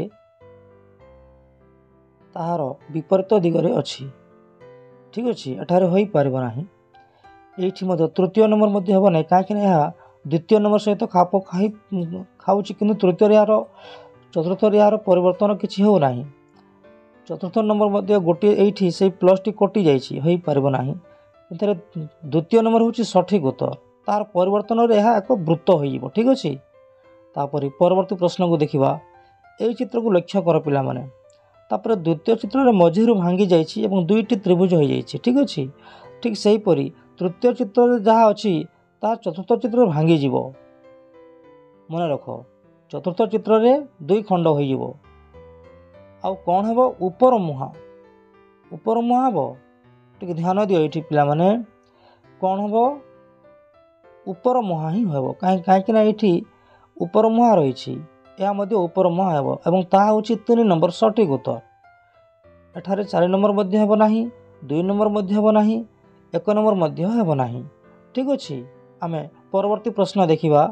ତାହାର ବିପରୀତ ଦିଗରେ ଅଛି। ଠିକ୍ ଅଛି, ଏଠାରେ ହୋଇପାରିବ ନାହିଁ। ଏଇଠି ମଧ୍ୟ ତୃତୀୟ ନମ୍ବର ମଧ୍ୟ ହେବ ନାହିଁ, କାହିଁକିନା ଏହା ଦ୍ୱିତୀୟ ନମ୍ବର ସହିତ ଖାପ ଖାଇ ଖାଉଛି, କିନ୍ତୁ ତୃତୀୟରେ ଏହାର ଚତୁର୍ଥରେ ଏହାର ପରିବର୍ତ୍ତନ କିଛି ହେଉନାହିଁ। ଚତୁର୍ଥ ନମ୍ବର ମଧ୍ୟ ଗୋଟିଏ ଏଇଠି ସେଇ ପ୍ଲସ୍ଟି କଟି ଯାଇଛି, ହୋଇପାରିବ ନାହିଁ। ଏଥିରେ ଦ୍ୱିତୀୟ ନମ୍ବର ହେଉଛି ସଠିକ୍ ଉତ୍ତର, ତାହାର ପରିବର୍ତ୍ତନରେ ଏହା ଏକ ବୃତ୍ତ ହୋଇଯିବ। ଠିକ୍ ଅଛି, ତାପରେ ପରବର୍ତ୍ତୀ ପ୍ରଶ୍ନକୁ ଦେଖିବା। ଏହି ଚିତ୍ରକୁ ଲକ୍ଷ୍ୟ କର ପିଲାମାନେ। ତାପରେ ଦ୍ୱିତୀୟ ଚିତ୍ରରେ ମଝିରୁ ଭାଙ୍ଗି ଯାଇଛି ଏବଂ ଦୁଇଟି ତ୍ରିଭୁଜ ହୋଇଯାଇଛି। ଠିକ୍ ଅଛି, ଠିକ୍ ସେହିପରି ତୃତୀୟ ଚିତ୍ରରେ ଯାହା ଅଛି ତାହା ଚତୁର୍ଥ ଚିତ୍ରରେ ଭାଙ୍ଗିଯିବ। ମନେ ରଖ, ଚତୁର୍ଥ ଚିତ୍ରରେ ଦୁଇ ଖଣ୍ଡ ହୋଇଯିବ। ଆଉ କ'ଣ ହେବ? ଉପର ମୁହାଁ ଉପର ମୁହାଁ ହେବ। ଟିକେ ଧ୍ୟାନ ଦିଅ ଏଇଠି ପିଲାମାନେ, କ'ଣ ହେବ? ଉପର ମୁହାଁ ହିଁ ହେବ। କାହିଁକି କାହିଁକିନା ଏଇଠି ଉପର ମୁହାଁ ରହିଛି, ଏହା ମଧ୍ୟ ଉପର ମୁହାଁ ହେବ ଏବଂ ତାହା ହେଉଛି ତିନି ନମ୍ବର ସଠିକ୍ ଉତ୍ତର। ଏଠାରେ ଚାରି ନମ୍ବର ମଧ୍ୟ ହେବ ନାହିଁ, ଦୁଇ ନମ୍ବର ମଧ୍ୟ ହେବ ନାହିଁ, ଏକ ନମ୍ବର ମଧ୍ୟ ହେବ ନାହିଁ। ଠିକ୍ ଅଛି, ଆମେ ପରବର୍ତ୍ତୀ ପ୍ରଶ୍ନ ଦେଖିବା।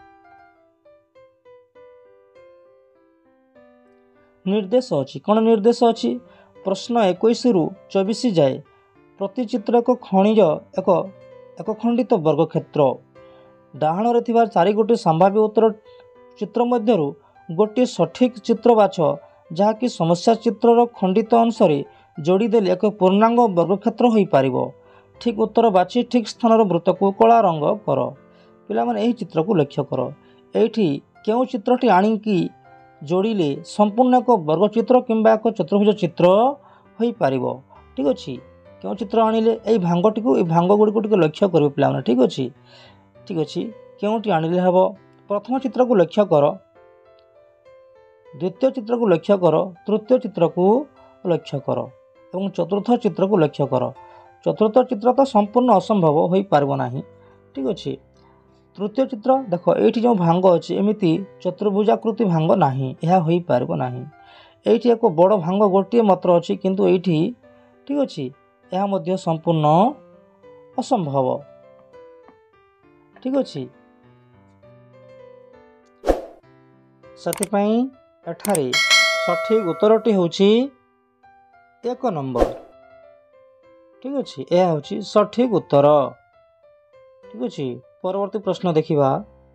ନିର୍ଦ୍ଦେଶ ଅଛି। କ'ଣ ନିର୍ଦ୍ଦେଶ ଅଛି? ପ୍ରଶ୍ନ ଏକୋଇଶରୁ ଚବିଶ ଯାଏ ପ୍ରତି ଚିତ୍ର ଏକ ଖଣିଜ ଏକ ଏକ ଖଣ୍ଡିତ ବର୍ଗକ୍ଷେତ୍ର। ଡାହାଣରେ ଥିବା ଚାରି ଗୋଟି ସମ୍ଭାବ୍ୟ ଉତ୍ତର ଚିତ୍ର ମଧ୍ୟରୁ ଗୋଟିଏ ସଠିକ୍ ଚିତ୍ର ବାଛ, ଯାହାକି ସମସ୍ୟା ଚିତ୍ରର ଖଣ୍ଡିତ ଅଂଶରେ ଯୋଡ଼ିଦେଲେ ଏକ ପୂର୍ଣ୍ଣାଙ୍ଗ ବର୍ଗକ୍ଷେତ୍ର ହୋଇପାରିବ। ଠିକ୍ ଉତ୍ତର ବାଛି ଠିକ୍ ସ୍ଥାନର ବୃତ୍ତକୁ କଳା ରଙ୍ଗ କର। ପିଲାମାନେ ଏହି ଚିତ୍ରକୁ ଲକ୍ଷ୍ୟ କର। ଏଇଠି କେଉଁ ଚିତ୍ରଟି ଆଣିକି ଯୋଡ଼ିଲେ ସମ୍ପୂର୍ଣ୍ଣ ଏକ ବର୍ଗଚିତ୍ର କିମ୍ବା ଏକ ଚତୁର୍ଭୁଜ ଚିତ୍ର ହୋଇପାରିବ? ଠିକ୍ ଅଛି, କେଉଁ ଚିତ୍ର ଆଣିଲେ ଏଇ ଭାଙ୍ଗଟିକୁ ଏଇ ଭାଙ୍ଗ ଗୁଡ଼ିକୁ ଟିକେ ଲକ୍ଷ୍ୟ କରିବ ପିଲାମାନେ। ଠିକ୍ ଅଛି, ଠିକ୍ ଅଛି, କେଉଁଟି ଆଣିଲେ ହେବ? ପ୍ରଥମ ଚିତ୍ରକୁ ଲକ୍ଷ୍ୟ କର, ଦ୍ୱିତୀୟ ଚିତ୍ରକୁ ଲକ୍ଷ୍ୟ କର, ତୃତୀୟ ଚିତ୍ରକୁ ଲକ୍ଷ୍ୟ କର ଏବଂ ଚତୁର୍ଥ ଚିତ୍ରକୁ ଲକ୍ଷ୍ୟ କର। ଚତୁର୍ଥ ଚିତ୍ର ତ ସମ୍ପୂର୍ଣ୍ଣ ଅସମ୍ଭବ, ହୋଇପାରିବ ନାହିଁ। ଠିକ୍ ଅଛି, ତୃତୀୟ ଚିତ୍ର ଦେଖ, ଏଇଠି ଯେଉଁ ଭାଙ୍ଗ ଅଛି ଏମିତି ଚତୁର୍ଭୁଜାକୃତି ଭାଙ୍ଗ ନାହିଁ, ଏହା ହୋଇପାରିବ ନାହିଁ। ଏଇଠି ଏକ ବଡ଼ ଭାଙ୍ଗ ଗୋଟିଏ ମାତ୍ର ଅଛି, କିନ୍ତୁ ଏଇଠି ଠିକ୍ ଅଛି, ଏହା ମଧ୍ୟ ସମ୍ପୂର୍ଣ୍ଣ ଅସମ୍ଭବ। ଠିକ୍ ଅଛି, ସେଥିପାଇଁ ଏଠାରେ ସଠିକ୍ ଉତ୍ତରଟି ହେଉଛି ଏକ ନମ୍ବର। ଠିକ୍ ଅଛି, ଏହା ହେଉଛି ସଠିକ୍ ଉତ୍ତର। ଠିକ୍ ଅଛି, ପରବର୍ତ୍ତୀ ପ୍ରଶ୍ନ ଦେଖିବା।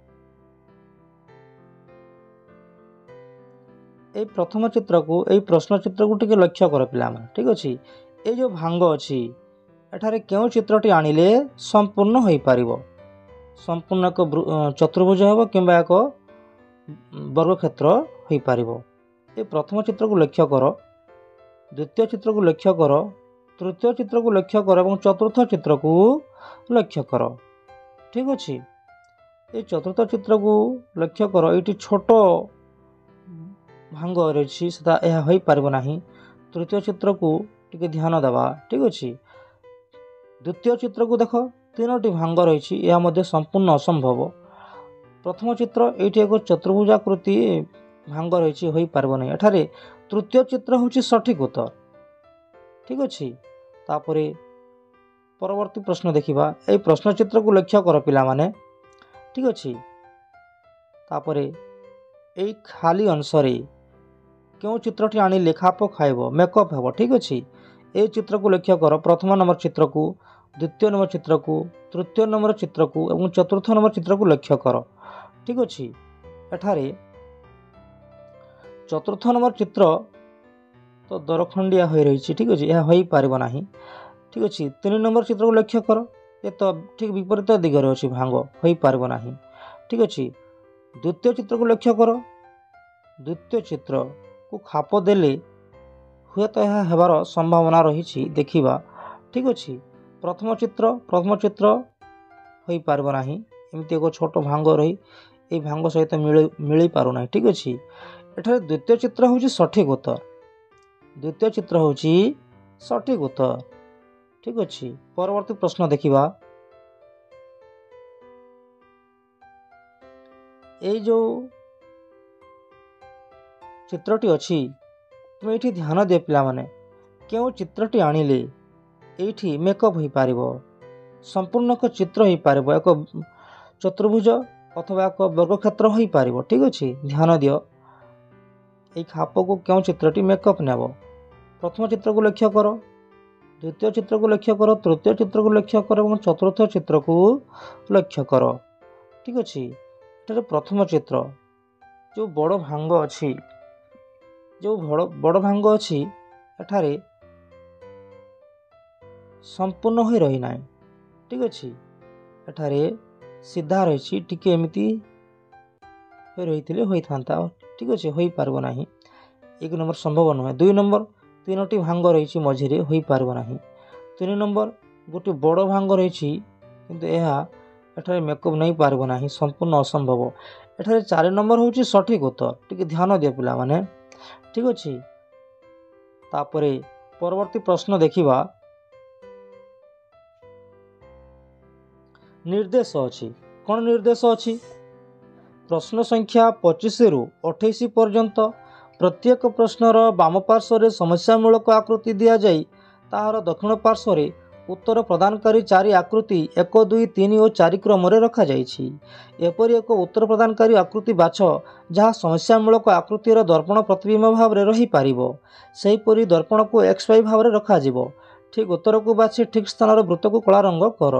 এই ପ୍ରଥମ ଚିତ୍ରକୁ ଏଇ ପ୍ରଶ୍ନ ଚିତ୍ରକୁ ଟିକେ ଲକ୍ଷ୍ୟ କର ପିଲାମାନେ। ଠିକ୍ ଅଛି, এই ଯେଉଁ ଭାଙ୍ଗ ଅଛି ଏଠାରେ କେଉଁ ଚିତ୍ରଟି ଆଣିଲେ ସମ୍ପୂର୍ଣ୍ଣ ହୋଇପାରିବ? ସମ୍ପୂର୍ଣ୍ଣ ଏକ ଚତୁର୍ଭୁଜ ହେବ କିମ୍ବା ଏକ ବର୍ଗକ୍ଷେତ୍ର ହୋଇପାରିବ। এই ପ୍ରଥମ ଚିତ୍ରକୁ ଲକ୍ଷ୍ୟ କର, ଦ୍ୱିତୀୟ ଚିତ୍ରକୁ ଲକ୍ଷ୍ୟ କର, ତୃତୀୟ ଚିତ୍ରକୁ ଲକ୍ଷ୍ୟ କର ଏବଂ ଚତୁର୍ଥ ଚିତ୍ରକୁ ଲକ୍ଷ୍ୟ କର। ଠିକ୍ ଅଛି, এই ଚତୁର୍ଥ ଚିତ୍ରକୁ ଲକ୍ଷ୍ୟ କର। ଏଇଠି ଛୋଟ ଭାଙ୍ଗ ରହିଛି, ସେଟା ଏହା ହୋଇପାରିବ ନାହିଁ। ତୃତୀୟ ଚିତ୍ରକୁ ଟିକେ ଧ୍ୟାନ ଦେବା। ଠିକ୍ ଅଛି, ଦ୍ୱିତୀୟ ଚିତ୍ରକୁ ଦେଖ, ତିନୋଟି ଭାଙ୍ଗ ରହିଛି, ଏହା ମଧ୍ୟ ସମ୍ପୂର୍ଣ୍ଣ ଅସମ୍ଭବ। ପ୍ରଥମ ଚିତ୍ର ଏଇଠି ଏକ ଚତୁର୍ଭୁଜାକୃତି ଭାଙ୍ଗ ରହିଛି, ହୋଇପାରିବ ନାହିଁ। ଏଠାରେ ତୃତୀୟ ଚିତ୍ର ହେଉଛି ସଠିକ୍ ଉତ୍ତର। ଠିକ୍ ଅଛି, ତାପରେ ପରବର୍ତ୍ତୀ ପ୍ରଶ୍ନ ଦେଖିବା। এই ପ୍ରଶ୍ନ ଚିତ୍ରକୁ ଲକ୍ଷ୍ୟ କର ପିଲାମାନେ। ଠିକ୍ ଅଛି, ତାପରେ এই ଖାଲି ଅଂଶରେ क्यों चित्रटी आनिले खाप खाइब मेकअप हेब ठीक अच्छे। ये चित्र को लक्ष्य कर प्रथम नंबर चित्र को, द्वितीय नंबर चित्र को, तृतीय नंबर चित्र को और चतुर्थ नंबर चित्र को लक्ष्य कर ठीक अच्छे। एठारे चतुर्थ नंबर चित्र तो दरखंडिया हो रही ठीक अच्छे, यह हो पार ना ठीक अच्छे। तीन नंबर चित्र को लक्ष्य कर, ये तो ठीक विपरीत दिगरे अच्छी भांग हो पार ना ठीक अच्छे। द्वितीय चित्र को लक्ष्य कर, द्वितीय चित्र को खाप देले हुए तो यह हेबार संभावना रही देखिबा ठीक अच्छे। प्रथम चित्र प्रथम चित्र हो पार ना एमती एक छोट भांग रही ये भांग सहित मिल मिल पारना ठीक अच्छे। एठारे द्वितीय चित्र हूँ सठिक उत्तर, द्वितीय चित्र हूँ सठिक उत्तर ठीक अच्छे। परवर्ती प्रश्न देखिबा, ये जो चित्रटी अच्छी तुम ये ध्यान दिए पिला माने क्यों चित्रटी आनिले ये मेकअप हो पार संपूर्ण एक चित्र हो पार एक चतुर्भुज अथवा एक वर्गक्षेत्र हो पार ठीक अच्छे। ध्यान दियो ये खाप को क्यों चित्रटी मेकअप नेब। प्रथम चित्र को लक्ष्य कर, द्वितीय चित्र को लक्ष्य कर, तृतीय चित्र को लक्ष्य कर और चतुर्थ चित्र को लक्ष्य कर ठीक अच्छे। ये प्रथम चित्र जो बड़ भांग अच्छी जो बड़ बड़ भांग अच्छी एठारे संपूर्ण हो रही ना ठीक अच्छे। एठारे सीधा रही टिके एमती हो रही होता ठीक अच्छे, हो पार ना एक नंबर संभव नुहे। दुई नंबर तीनोटी भांग रही मझिरे हो पार ना। तीन नंबर गोटे बड़ भांग रही किंतु यह एठारे मेकअप नहीं पार ना संपूर्ण असंभव। एठारे चार नंबर हूँ सठिक उत्तर, टिके ध्यान दिए पिला माने ठीक अच्छे। तापरे परवर्ती प्रश्न देखिबा, निर्देश अच्छी कौन निर्देश अच्छी। प्रश्न संख्या पच्चीस रु अठाईस पर्यंत प्रत्येक प्रश्नर बाम पार्श्व समस्यामूलक आकृति दि जाए ताहार दक्षिण पार्श्व उत्तर प्रदानकारी चारि आकृति एक दुई तीन और चारि क्रम रखा जाइछि। एपरि एक उत्तर प्रदानकारी आकृति बाछ जहाँ समस्यामूलक आकृतिर दर्पण प्रतिबिंब भाव में रही पारिबो। सेहीपरि दर्पण को एक्स वाई भाव में रखा जिवो। ठीक उत्तर को बाछि ठीक स्थान वृत्त को कला रंग कर।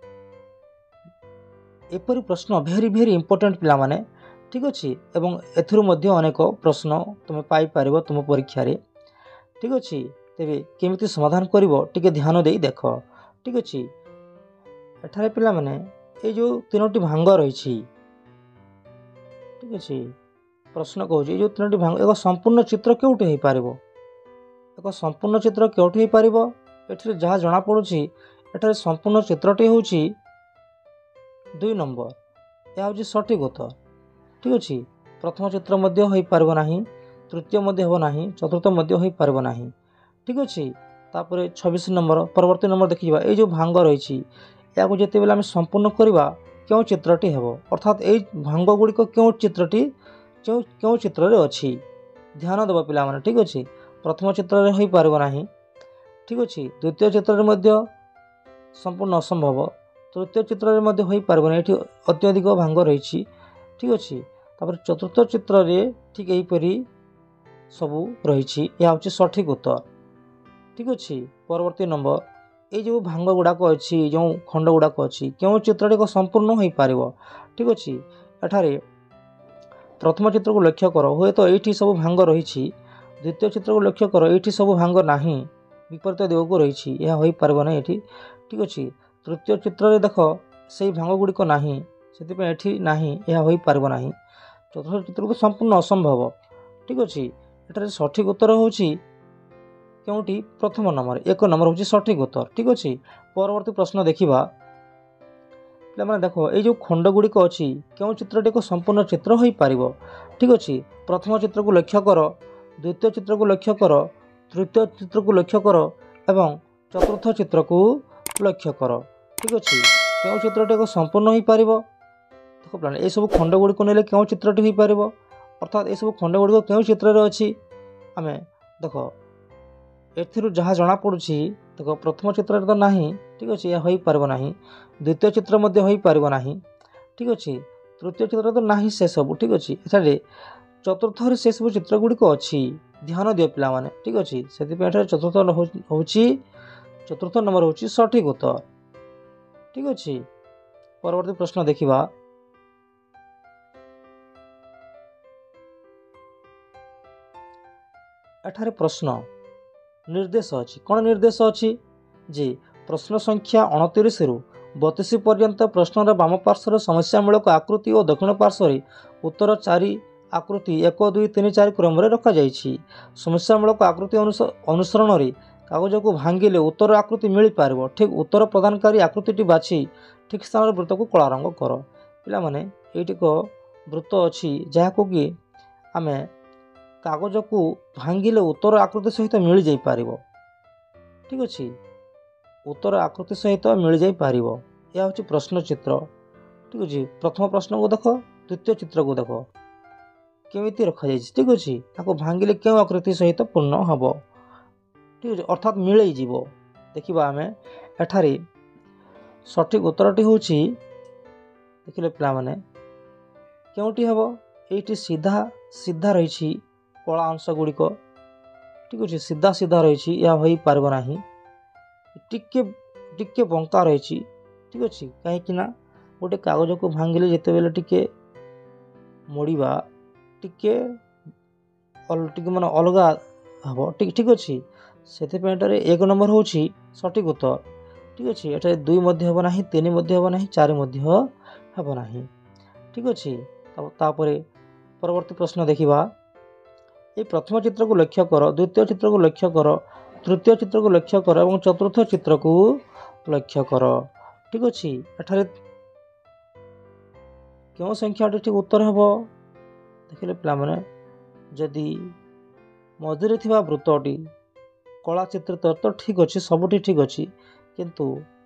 एपरि प्रश्न भेरी भेरी इंपोर्टेंट पिला माने ठीक अच्छे एवं एथुरु मध्य अनेक प्रश्न तुम पाई पारिबो तुम परीक्षा रे ठीक अच्छे। तेबे केमिति समाधान करिवो टिके ध्यान देई देख ठीक अच्छे। एठारे पिला माने ए जो तीनोटी भांग रही ठीक अच्छे। प्रश्न कहूँ जो तीनोटी भांग एक संपूर्ण चित्र केउठी हो पारिबो, एक संपूर्ण चित्र केउठी हो पारिबो। एठारे जहाँ जना पड़ुछि एठारे संपूर्ण चित्रटी होउछि दुई नंबर, यह हूँ सठिक उत्तर ठीक अच्छे। प्रथम चित्र मध्य हो पारिबो नाही, तृतीय मध्य हो नाही, चतुर्थ मध्य हो पारिबो नाही ठीक अच्छे। तापर छब्बीस नंबर परवर्ती नंबर देखिबा, ये जो भांग रही या जिते बेले आम संपूर्ण करवा क्यों चित्रटी हेबो अर्थात ये भांग गुड़िक क्यों चित्रटी क्यों चित्र अच्छी ध्यान देव पिला माने ठीक अच्छे। प्रथम चित्र हो पारिबो नाही ठीक अच्छे, द्वितीय चित्र मध्य संपूर्ण असंभव, तृतीय चित्र हो पारिबो नाही, अत्यधिक भांग रही ठीक अच्छे। तापर चतुर्थ चित्र रे ठीक यहीपरि सबू रही, यह हूँ सठिक उत्तर ठीक अच्छे। परवर्ती नंबर ये जो भांग गुड़ाक अच्छी जो खंड गुड़ाक अच्छी क्यों चित्रटी को संपूर्ण हो पार ठीक अच्छे। एठारे प्रथम चित्र को लक्ष्य कर हुए तो ये सब भांग रही, द्वितीय चित्र को लक्ष्य कर ये सब भांग नाही विपरीत दिग को रही, यह हो पार ना ये ठीक अच्छे। तृतीय चित्र रे देख से भांग गुड़िक नाही से नाही यह हो पार ना। चतुर्थ चित्र को संपूर्ण असंभव ठीक अच्छे। एठारे सठिक उत्तर हूँ क्योंटी प्रथम नंबर एक नंबर हूँ सठिक उत्तर ठीक अच्छे। परवर्ती प्रश्न देखिबा, पे देख ये जो खंड गुड़िक अच्छी क्यों चित्रटी को संपूर्ण चित्र हो पार ठीक अच्छे। प्रथम चित्र को लक्ष्य कर, द्वितीय चित्र को लक्ष्य कर, तृतीय चित्र को लक्ष्य कर एवं चतुर्थ चित्र को लक्ष्य कर ठीक अच्छे। क्यों चित्रटी को संपूर्ण हो पार देख प्लान ये सब खंड गुड़िक नेले क्यों चित्रटी हो पार अर्थात ये सब खंड गुड़िक क्यों चित्र अच्छी आम देख एथिरु जहाँ जना पड़ुछि देख प्रथम चित्र तो नाही ठीक अच्छे, यह हो पार ना। द्वितीय चित्र मध्य हो पार ना ठीक अच्छे, तृतीय चित्र तो नाही से सब ठीक अच्छे। एठारे चतुर्थ से सब चित्र गुड़िक अच्छी ध्यान दियो पिला माने ठीक अच्छे से चतुर्थ हूँ चतुर्थ नंबर हूँ सठिक उत्तर ठीक अच्छे। परवर्ती प्रश्न देखिबा एठारे प्रश्न निर्देश अच्छी कौन निर्देश अच्छी जे प्रश्न संख्या अणतीस रु बतीस पर्यंत प्रश्नर बाम पार्श्वर समस्यामूलक आकृति और दक्षिण पार्श्वर उत्तर चारि आकृति एक दुई तीन चार क्रम रखा जाइछि। समस्यामूलक आकृति अनुसरण रे कागज को भांगिले उत्तर आकृति मिल पार ठीक उत्तर प्रदानकारी आकृति बाछि ठीक स्थान वृत्त को कला रंग कर पिला माने एटिक वृत्त अच्छी जहाँ को कि आमे कागज को भांगिले उत्तर आकृति सहित मिल जाई पारिबो ठीक अच्छे उत्तर आकृति सहित मिल जाई पारिबो यह हूँ प्रश्न चित्र ठीक अच्छे। प्रथम प्रश्न को देख द्वितीय चित्र को देख केमिति रखा जाइए ठीक अच्छे ताको भांगिले क्यों आकृति सहित पूर्ण हम ठीक अच्छे अर्थात मिल जीव देखा आम एठारे सठिक उत्तरटी हूँ देखिले पिला माने क्योंटी हम ये सीधा सीधा रही कला अंश गुड़िक ठीक अच्छे सीधा सीधा रही यह हो पार ना टिके टिके बंका रही ठीक अच्छे कहीं गोटे कागज को भांगिले जिते बेले टिके मोड़वा टिके टिके माने अलग हम ठीक ठीक अच्छे से एक नंबर हूँ सठिक उत्तर ठीक अच्छे। एटा दुई मध्य हम ना तीन मध्य हम ना चार मध्य हम ना ठीक अच्छे। तापर परवर्ती प्रश्न देखिबा ये प्रथम चित्र को लक्ष्य कर द्वितीय चित्र को लक्ष्य कर तृतीय चित्र को लक्ष्य कर और चतुर्थ चित्र को लक्ष्य कर ठीक अच्छे। एठारे क्यों संख्याटी ठीक उत्तर हम देखिले पिला माने जदि मझिरे थिबा वृत्तटी कला चित्रित तो ठीक अच्छे सबुठी ठीक अच्छे किंतु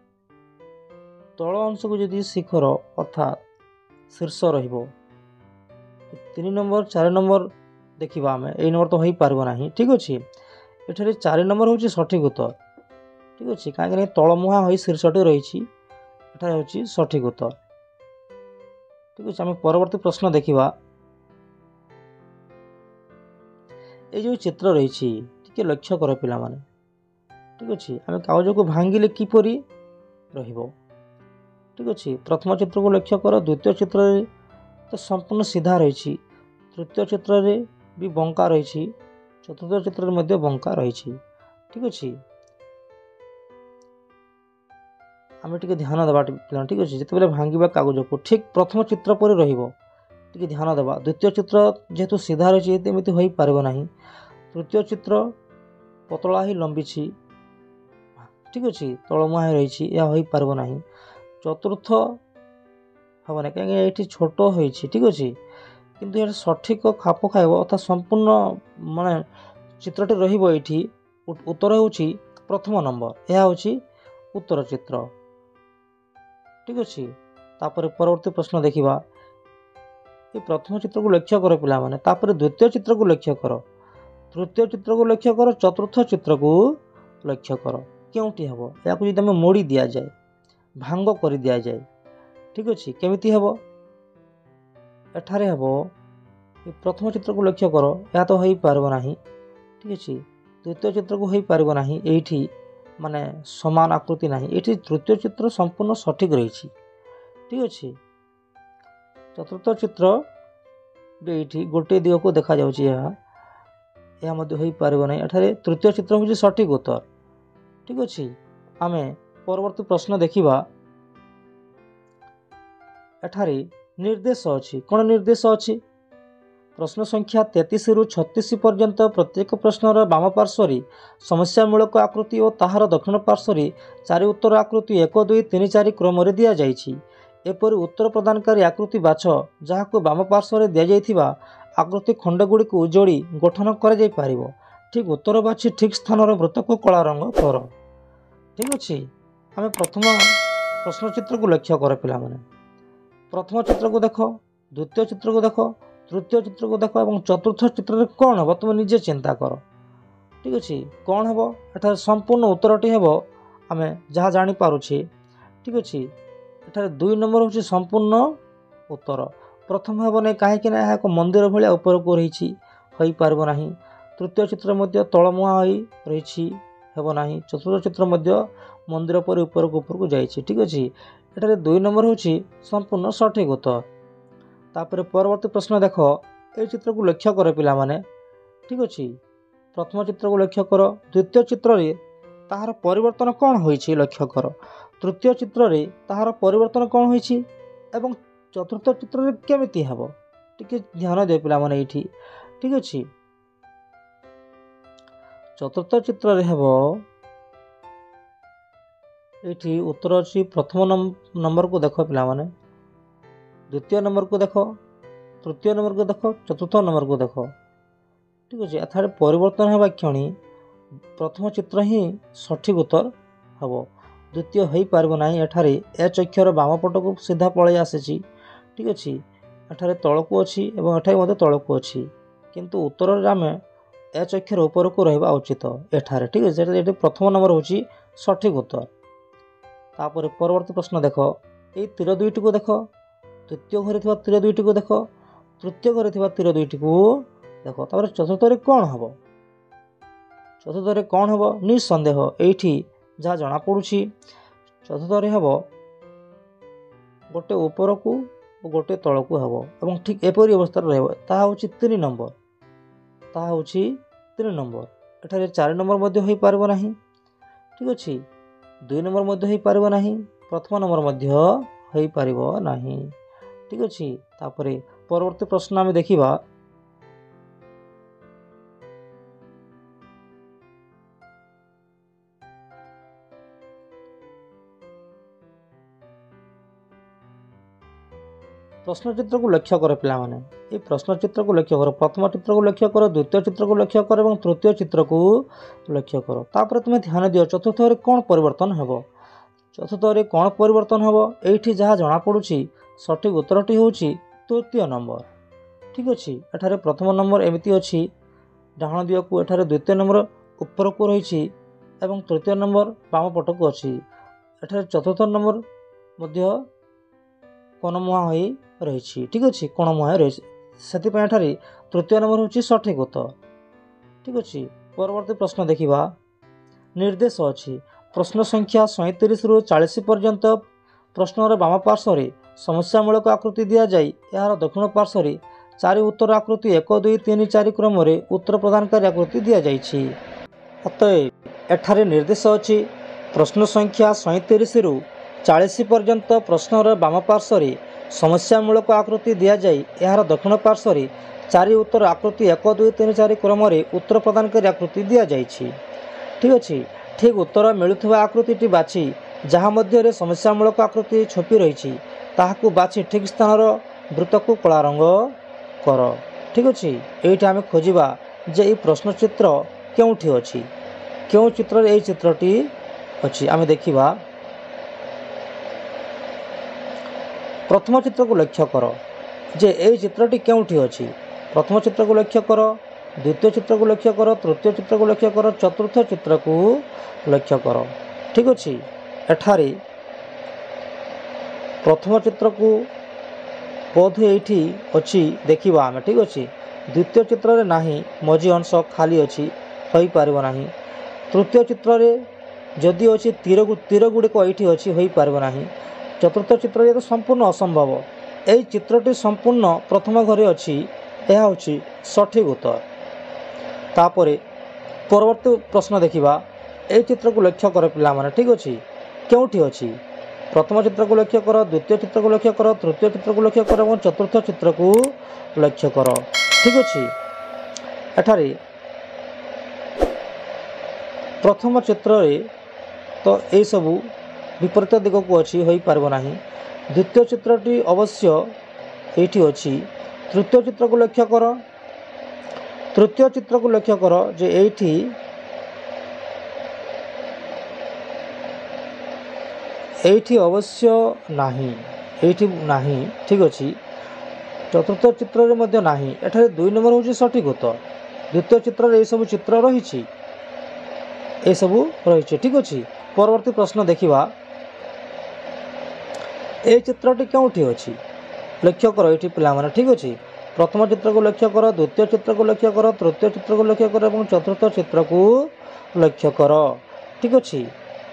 तल अंश को जदि शिखर अर्थात शीर्ष रहिबो तीन नंबर चार नंबर देखा आम ए नंबर तो हो पार ना ठीक अच्छे। एठारे चार नंबर हूँ सठिक उत्तर ठीक अच्छे कहीं तलमुहा हो शीर्षटी रही हूँ सठिक उत्तर ठीक अच्छे। आम परवर्ती प्रश्न देखा ये जो चित्र रही टिके लक्ष्य कर पिला माने ठीक अच्छे आम कागज को भांगिले किपरि रहिबो ठीक अच्छे। प्रथम चित्र को लक्ष्य कर द्वितीय चित्र तो संपूर्ण सीधा रही तृतीय चित्र रे भी बंका रही चतुर्थ चित्र में बंका रही ठीक अच्छे। आम टे ध्यान देवा पिला ठीक अच्छे जिते भांगा कागज को ठीक प्रथम चित्र पर टे ध्यान देवा द्वितीय चित्र जेहेतु सीधा रही एमती हो पार ना तृतीय चित्र पतला ही लंबी ठीक अच्छे तलमुहा रही यह हो पार ना चतुर्थ हम ना कहीं ये छोट हो ठीक अच्छे किंतु ये सठिक खाप खाइब अर्थात संपूर्ण माने चित्रटी रही उत्तर हूँ प्रथम नंबर यह हूँ उत्तर चित्र ठीक अच्छे। तापर परवर्ती प्रश्न देखिबा ये प्रथम चित्र को लक्ष्य कर पिला माने तापर द्वितीय चित्र को लक्ष्य कर तृतीय चित्र को लक्ष्य कर चतुर्थ चित्र को लक्ष्य कर क्योंटी हम या जब मोड़ी दि जाए भांग कर दि जाए ठीक अच्छे केमिति हम एठारे हम ये प्रथम चित्र को लक्ष्य कर या तो हो पार ना ठीक अच्छे द्वितीय चित्र को हो पार ना ये माने समान आकृति ना ये तृतीय चित्र संपूर्ण सठिक रही ठीक अच्छे। चतुर्थ चित्र ये गोटे दिग को देखा जाए हो पार ना एठारे तृतीय चित्र हूँ सठिक उत्तर ठीक अच्छे। आम परवर्ती प्रश्न देखिबा एठारे निर्देश अच्छी कौन निर्देश अच्छी प्रश्न संख्या तैंतीस रु छत्तीस पर्यंत प्रत्येक प्रश्नर बाम पार्श्वर समस्यामूलक आकृति और ताहार दक्षिण पार्श्वर चारि उत्तर आकृति एक दुई तीन चार क्रम दि जाइछि। एपरि उत्तर प्रदानकारी आकृति बाछ जहाँ को बाम पार्श्वर दि जाइथिबा आकृति खंडगुड़ी को जोड़ी गठन कर जाई पारिबो ठीक उत्तर बाछि ठीक स्थान वृत्त को कला रंग कर ठीक अच्छे। आम प्रथम प्रश्न चित्र को लक्ष्य कर पिला माने प्रथम चित्र को देख द्वितीय चित्र को देख तृतीय चित्र को देख और चतुर्थ चित्र कौन हम तुम निजे चिंता कर ठीक अच्छे कौन हम एठार संपूर्ण उत्तरटी हम आम जहाँ जापारे ठीक अच्छे। एठार दुई नंबर हूँ संपूर्ण उत्तर प्रथम हेब ना कहीं एक मंदिर भाया उपरक रही हो पार ना। तृतीय चित्र मध्य तलमुआ हो रही हेब ना। चतुर्थ चित्र मध्य मंदिर पर उपरक उपरक जाइए। ठीक अच्छे एठारे दुई नंबर हूँ संपूर्ण सठिक उत्तर। तापर परवर्ती प्रश्न देख ये चित्र को लक्ष्य कर पिला माने। ठीक अच्छे प्रथम चित्र को लक्ष्य कर। द्वितीय चित्र रे ताहार परिवर्तन कौन होइछि लक्ष्य कर। तृतीय चित्र रे ताहार परिवर्तन कौन होइछि एवं चतुर्थ चित्र रे केमिति हेबो टिके ध्यान दे पिला माने एठी। ठीक अच्छे चतुर्थ चित्र रे हेबो एठी उत्तर अच्छी प्रथम नंबर को देख पिला माने। द्वितीय नंबर को देख तृतीय नंबर को देख चतुर्थ नंबर को देख। ठीक अच्छे एथारे परिवर्तन होगा क्षणी प्रथम चित्र ही सठिक उत्तर हम। द्वितीय हो पार ना एठारे एच अक्षर बाम पट को सीधा पलि आसी। ठीक अच्छे एठारे तलकू अच्छी और एठारे मध्य तलकू अच्छी किंतु उत्तर आम एच अक्षर ऊपर को रहा उचित एठारे। ठीक अच्छे ये प्रथम नंबर हूँ सठिक उत्तर। तापर परवर्ती प्रश्न देख ये तीर दुईटी को देख। तृतीय घरे थिबा तीर दुईटी को देख। तृतीय घरे थिबा तीर दुईटी को देख। तापर चतुर्थ कौन हम चतुर्थ कौन हम निसंदेह ये जहाँ जना पड़ुछि चतुर्थ हम गोटे ऊपर को गोटे तल को हम और ठीक एपरी अवस्था रहा हूँ तीन नंबर ता हूँ तीन नंबर। एठारे चार नंबर मध्य हो पार ना। ठीक अच्छे दुई नंबर मध्य हो पार ना। प्रथम नंबर मध्य हो पार ना। ठीक अच्छे तापरे परवर्ती प्रश्न आम देखा। प्रश्न चित्र को लक्ष्य कर पिला माने। ये प्रश्न चित्र को लक्ष्य कर। प्रथम चित्र को लक्ष्य कर द्वितीय चित्र को लक्ष्य कर और तृतीय चित्र को लक्ष्य कर। तापर तुम ध्यान दियो चतुर्थ रे कौन परिवर्तन हेबो। चतुर्थ रे कौन परिवर्तन हेबो एठी जहाँ जना पड़ुछि सठिक उत्तरटी होउछि तृतीय नंबर। ठीक अच्छे एठारे प्रथम नंबर एमती अच्छी डाहाण दिया को एठारे द्वितीय नंबर ऊपर को रही एवं तृतीय नंबर बाम पट को अच्छी। एठारे चतुर्थ नंबर मध्य कोणमुहा हो रही। ठीक अच्छे कोणमुहा रही से तृतीय नंबर हूँ सठिक उत्तर। ठीक अच्छे परवर्ती प्रश्न देखा। निर्देश अच्छी प्रश्न संख्या सैंतीस रु चालीस पर्यंत प्रश्नर बाम पार्श्व समस्यामूलक आकृति दि जाए यार दक्षिण पार्श्व चारि उत्तर आकृति एक दुई तीन चार क्रम उत्तर प्रदानकारी आकृति दि जाइए। अतएव एठारे निर्देश अच्छी प्रश्न संख्या सैंतीस रु चालीस पर्यंत प्रश्नर बाम पार्श्व समस्यामूलक आकृति दि जाए यार दक्षिण पार्श्व चारि उत्तर आकृति एक दुई तीन चार क्रम उत्तर प्रदानकारी आकृति दि जाइए। ठीक अच्छे ठीक उत्तर मिलुवा आकृति बाछि जहाँ मध्य समस्यामूलक आकृति छपी रही ताहाकू बाछि ठीक स्थान वृत्त को कला रंग कर। ठीक अच्छे ये आम खोजा जे ये प्रश्न चित्र क्योंठी अच्छी क्यों चित्र ये चित्रटी अच्छी आम देखा। प्रथम चित्र को लक्ष्य कर जे ये चित्रटी क्योंठी अच्छी। प्रथम चित्र को लक्ष्य कर द्वितीय चित्र को लक्ष्य कर तृतीय चित्र को लक्ष्य कर चतुर्थ चित्र को लक्ष्य कर। ठीक अच्छे एठारे प्रथम चित्र को बोध ये अच्छी देखा आम। ठीक अच्छे द्वितीय चित्र रे नाही मझी अंश खाली अच्छी हो पार ना। तृतीय चित्र रे जदि अच्छी तीर तीर गुड़िक ये अच्छी हो पार ना। चतुर्थ चित्र ये तो संपूर्ण असंभव यही चित्रटी संपूर्ण प्रथम घरे अच्छी यह हूँ सठिक उत्तर। तापरे परवर्ती प्रश्न देखा। ये चित्र को लक्ष्य कर पिला माने। ठीक अच्छे क्योंठी अच्छी प्रथम चित्र को लक्ष्य कर द्वितीय चित्र को लक्ष्य कर तृतीय चित्र को लक्ष्य कर और चतुर्थ चित्र को लक्ष्य कर। ठीक अच्छे एठारे प्रथम चित्र रे तो ये सबू विपरीत दिग को अच्छी हो पार ना। द्वितीय चित्रटी अवश्य ये अच्छी। तृतीय चित्र को लक्ष्य कर तृतीय चित्र को लक्ष्य कर जे एठी एठी अवश्य नाही एठी नाही। ठीक अच्छे चतुर्थ चित्र रे मध्य नाही एठारे दुई नंबर हूँ सठिक उत्तर। द्वितीय चित्र रे सब चित्र रही ए सबू रही। ठीक अच्छे परवर्ती प्रश्न देखा। ए चित्रटी क्योंठी अच्छी लक्ष्य कर ये पे ठीक अच्छे प्रथम चित्र को लक्ष्य कर द्वितीय चित्र को लक्ष्य कर तृतीय चित्र को लक्ष्य कर और चतुर्थ चित्र को लक्ष्य कर ठीक अच्छे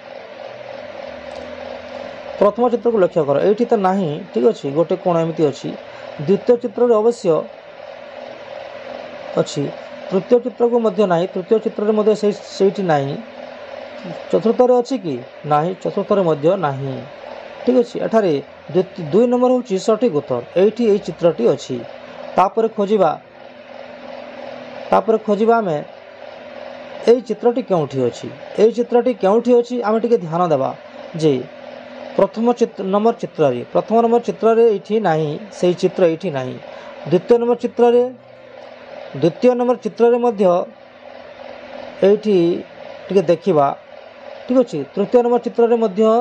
प्रथम चित्र को लक्ष्य कर ये तो ना ठीक अच्छे गोटे कोण एमती अच्छी द्वितीय चित्र अवश्य अच्छी तृतीय चित्र को मध्य नहीं तृतीय चित्र में से नहीं चतुर्थ अच्छी कि ना चतुर्थ नहीं ठीक अच्छे एठारे दुई नंबर हूँ सठिक उत्तर एठी ये चित्रटी अच्छी तापर खोजा तापर खोजा आम यही चित्रटी क्योंठी अच्छी यही चित्रटी क्योंठी अच्छी आम टे ध्यान देवा जे प्रथम चित्र नंबर चित्र रे प्रथम नंबर चित्र रे ये ना से चित्र ये ना द्वितीय नंबर चित्र रे द्वितीय नंबर चित्र रे मध्य एठी टिके देखिबा ठीक अच्छे तृतीय नंबर चित्र रे मध्य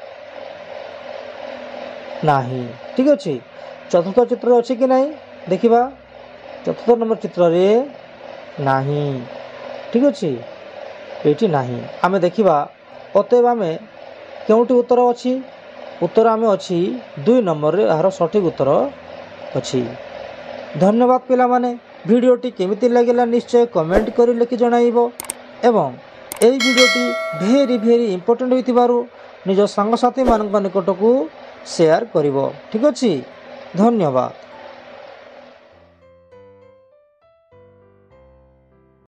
नाही ठीक अच्छे चतुर्थ चित्र अच्छी कि नहीं देखिबा चतुर्थ नंबर चित्र रे नाही ठीक अच्छे ये नाही आमे देखिबा अतएव आमे क्योंटी उत्तर अच्छी उत्तर आमे अच्छी दुई नंबर रे यार सठिक उत्तर अच्छी धन्यवाद पिला माने भिडियोटी केमिति लगिला निश्चय कमेंट करी लिखि जणाइबो एवं एई भिडियोटी भेरी भेरी इंपोर्टेंट होइतिबारु निज संगसाथी मानक निकट को शेयर करिवो ठीक अछि धन्यवाद।